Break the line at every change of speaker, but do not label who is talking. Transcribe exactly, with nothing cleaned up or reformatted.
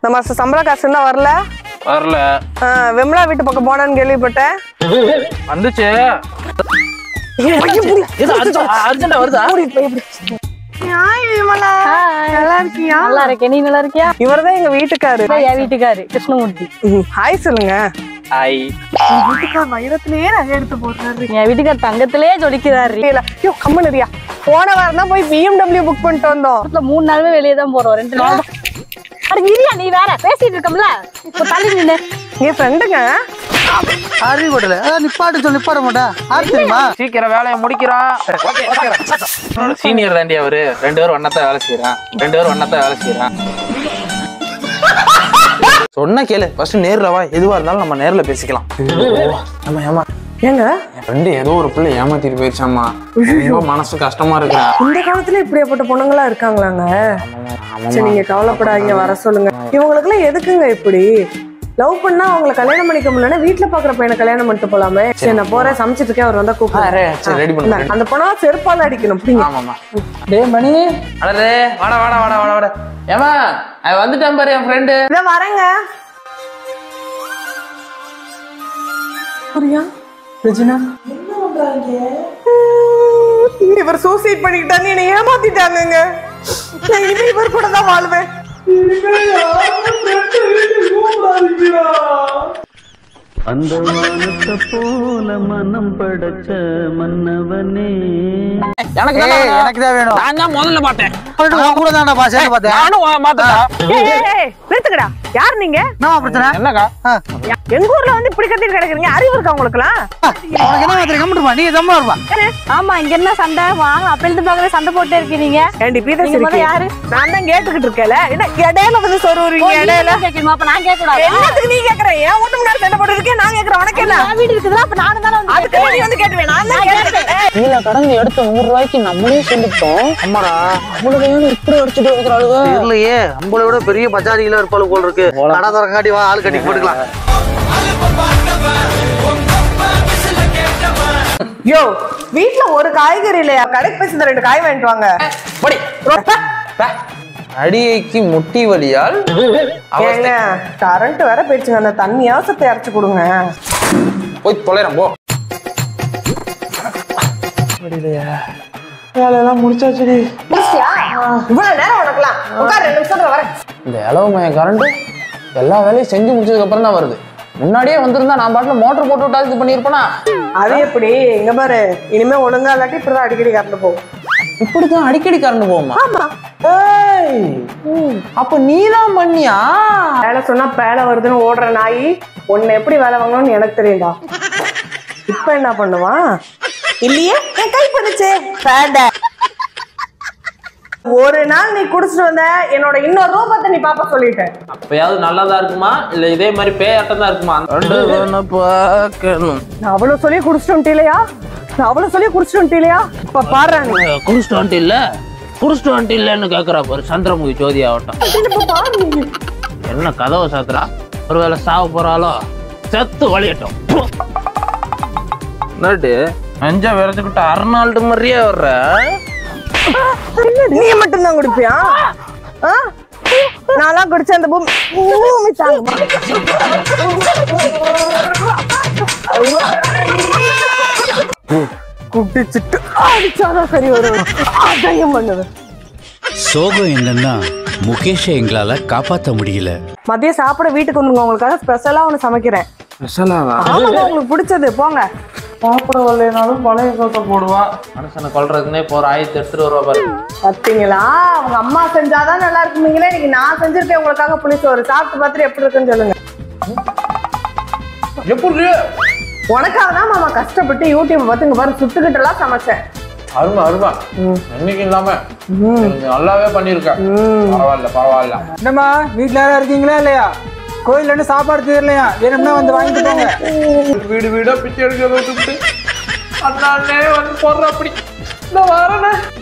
இந்த மாசம் சம்பள காசு என்ன வரல
வரல.
விமலா வீட்டு பக்கம் போனான்னு கேள்விப்பட்டேன்.
வந்துச்சு. அர்ஜென்டா வருதா?
நல்லா இருக்கியா?
நல்லா இருக்கேன். நீ நல்லா இருக்கியா?
இவர்தான் எங்க வீட்டுக்காரு.
என் வீட்டுக்காரு கிருஷ்ணமூர்த்தி.
ஹாய் சொல்லுங்க.
ஹாய்.
வைரத்திலேயே நகை எடுத்து போடுறாரு.
என் வீட்டுக்கார் தங்கத்திலேயே ஜொலிக்கிறாரு.
ஐயோ கம்மனரியா, போன வாரம் தான் போய் பிஎம்டபிள்யூ புக் பண்ணிட்டு வந்தோம்.
மூணு நாளுமே வெளியே தான் போறோம். ரெண்டு நாள் இல்லையா? நீ வேற பேசிட்டு இருக்கோம்ல, தள்ளி நின்று.
என் ஃப்ரெண்டுங்க
அறிவுடல நிப்பாட்டு சொல்லி நிப்பாட மாட்டா. தெரியுமா
சீக்கிரம் வேலையை முடிக்கிறான். சீனியர் தாண்டி அவரு. ரெண்டு பேரும் ஒன்னத்தான் வேலை செய்யறான். ரெண்டு பேரும் ஒன்னத்தான் வேலை செய்யறான். சொன்ன கேளு. ஃபர்ஸ்ட் நேர்ல வா. எதுவா இருந்தாலும் நம்ம நேர்ல பேசிக்கலாம். ஆமா ஏமா
ஏங்க
என் ஃப்ரெண்டு ஏதோ ஒரு பிள்ளை ஏமாத்திட்டு போயிருச்சாமா. ரொம்ப மனசு கஷ்டமா இருக்கு.
இந்த காலத்துல இப்படியாப்பட்ட பொண்ணுங்களா இருக்காங்களாங்க? சரி நீங்க கவலைப்படாதீங்க, வர சொல்லுங்க. இவங்களுக்கு எல்லாம் எதுக்குங்க இப்படி? லவ் பண்ணா அவங்களை கல்யாணம் பண்ணிக்க முடியலன்னா வீட்டுல பாக்குற பையனை கல்யாணம் பண்ணிட்டு போலாமே. சரி நான் போறேன், சமைச்சிட்டு இருக்கேன், அவர் வந்தா கூப்பிடுறேன். அந்த பொண்ணா செருப்பால அடிக்கணும்.
ஆமாமா. டேய் மணி, அடடே வாடா வாடா வாடா வாடா வாடா. ஏமா அவன் வந்துட்டான் பாரு என் ஃப்ரெண்டு.
இத வரேங்க. சரியா ரெஜினா என்ன பண்றாங்க? இவர் சூசைட் பண்ணிக்கிட்டான்னு என்னை ஏமாத்திட்டாங்கங்க. நான் இனிமே இவர் கூட தான் வாழ்வேன்.
அந்த வானத்தை போல மனம் படைச்ச மன்னவனே.
எனக்கு
எனக்கு தான் வேணும்.
நான் தான் முதல்ல பார்த்தேன்.
கூட தான்டா பாசே பார்த்தேன்.
நானும் மாத்தடா.
நிறுத்துக்கடா. யார் நீங்க?
என்ன பிரச்சனை?
என்னக்கா
எங்க ஊர்ல வந்து இப்படி கத்திட்டு கிடக்குறீங்க? அறிவு இருக்கா உங்களுக்கு எல்லாம்?
உனக்கு என்ன மாதிரி கம்முட்டுமா? நீ தம்மா இருப்பா.
ஆமா, இங்க என்ன சண்டை? வாங்க, அப்ப இருந்து பாக்கவே சண்டை போட்டே இருக்கீங்க.
ஏண்டி பீதா யாரு? நான் தான் கேட்டுக்கிட்டு இருக்கேன்ல. என்ன இடையில வந்து சொருவீங்க? இடையில
கேட்கணுமா? அப்ப நான் கேட்க கூடாது.
என்னத்துக்கு நீ கேக்குற? ஏன் வீட்டு முன்னாடி சண்டை போட்டு இருக்கேன், நான் கேக்குறேன். உனக்கு என்ன?
நான் வீடு இருக்குதுல, அப்ப நானும் தான வந்து
அதுக்கு நீ வந்து கேட்டுவேன். நான் தான் கேட்டேன்.
கீழ கடந்து எடுத்த நூறு ரூபாய்க்கு நம்மளே சொல்லிட்டோம். அம்மாடா நம்மளுக்கு இப்படி அடிச்சுட்டு இருக்கிறாளுங்க.
தெரியலையே, நம்மளை விட பெரிய பஜாரிகளா இருப்பாளு போல இருக்கு. கடை திறக்காட்டி வா, ஆள் கட்டி போட்டுக்கலாம்.
யோ வீட்டுல ஒரு காய்கறி இல்லையா? கடைக்கு பேசி ரெண்டு காய் வாங்கிட்டு வாங்க.
படி. அடியைக்கு முட்டி வலியால்
கரண்ட் வேற போயிடுச்சுங்க. அந்த தண்ணி அவசத்தை இறச்சு கொடுங்க.
போய் தொலைறோம் போ.
வேலையெல்லாம் முடிச்சாச்சுடி. இவ்வளவு நேரம் உனக்கலாம் உட்கார், ரெண்டு நிமிஷத்துல வரேன்.
இந்த இளவு மைய கரண்ட் எல்லா வேலையும் செஞ்சு முடிச்சதுக்கு அப்புறம் தான் வருது. முன்னாடியே வந்திருந்தா நான் பாட்டுல மோட்டர் போட்டு விட்டா இது பண்ணிருப்பேனா?
அது எப்படி? இங்க பாரு, இனிமே ஒழுங்கா இல்லாட்டி இப்படிதான் அடிக்கடி கரண்ட் போகும்.
இப்படிதான் அடிக்கடி கரண்ட் போகுமா?
ஆமா.
அப்ப நீதான் பண்ணியா?
வேலை சொன்னா பேலை வருதுன்னு ஓடுற நாய் உன்னை எப்படி வேலை வாங்கணும்னு எனக்கு தெரியும்டா. இப்ப என்ன பண்ணுவான்? இல்லையே, என் கை பண்ணுச்சு. ஒரு நாள் நீ குடிச்சிட்டு வந்த என்னோட இன்னொரு ரூபத்தை நீ பாப்பா சொல்லிட்டேன்.
அப்பயாவது நல்லதா இருக்குமா இல்ல இதே மாதிரி பேயாட்டம் தான் இருக்குமா?
நான் அவ்வளவு சொல்லி குடிச்சிட்டு வந்துட்டீலையா? நான் அவ்வளவு சொல்லி குடிச்சிட்டு வந்துட்டீலையா? இப்ப பாரு,
குடிச்சிட்டு வந்துட்டு இல்ல குடிச்சிட்டு வந்துட்டு இல்லன்னு கேக்குறா பாரு சந்திரமுகி ஜோதி ஆகட்டும். என்ன கதவை சாத்துறா? ஒருவேளை சாவ போறாளோ? செத்து வழியட்டும். நெஞ்சா விரைச்சுக்கிட்ட அர்னால்டு மாதிரியே வர்ற.
நீ மட்டும் தான் குடிப்பியா? நான்லாம் குடிச்ச அந்த பூமி குடிச்சிட்டு அடிச்சாதான் சரி வரும். அதையும் பண்ணுவேன்.
சோகம் என்னன்னா முகேஷை எங்களால காப்பாற்ற முடியல.
மதியம் சாப்பிட வீட்டுக்கு வந்துங்க, உங்களுக்காக ஸ்பெஷலா ஒண்ணு சமைக்கிறேன். உங்களுக்கு பிடிச்சது போங்க.
சாப்பிட வரலைனாலும் பழைய கோட்டை போடுவா. மனுஷனை கொல்றதுக்குன்னே போற ஆயிரத்தி எடுத்துட்டு வருவா பாரு.
பாத்தீங்களா, அவங்க அம்மா செஞ்சாதான் நல்லா இருக்குமீங்களே. இன்னைக்கு நான் செஞ்சிருக்கேன் உங்களுக்காக புளிச்சோறு. சாப்பிட்டு பார்த்துட்டு எப்படி இருக்குன்னு சொல்லுங்க.
எப்படி
உனக்காக தான் மாமா கஷ்டப்பட்டு யூடியூப் பார்த்துங்க பாரு சுட்டுக்கிட்டு எல்லாம் சமைச்சேன்.
அருமை அருமை. என்னைக்கு இல்லாம நல்லாவே பண்ணிருக்க. பரவாயில்ல பரவாயில்ல.
என்னம்மா வீட்டுல யாரா இருக்கீங்களா இல்லையா? கோயில்ல சாப்பாடு தெரியலையா? வேணும்னா வந்து வாங்கிட்டு போங்க.
வீடு வீடா பிச்சை எடுக்கிறத விட்டுட்டு அண்ணாலே வந்து போடுற அப்படி இந்த வாரனே.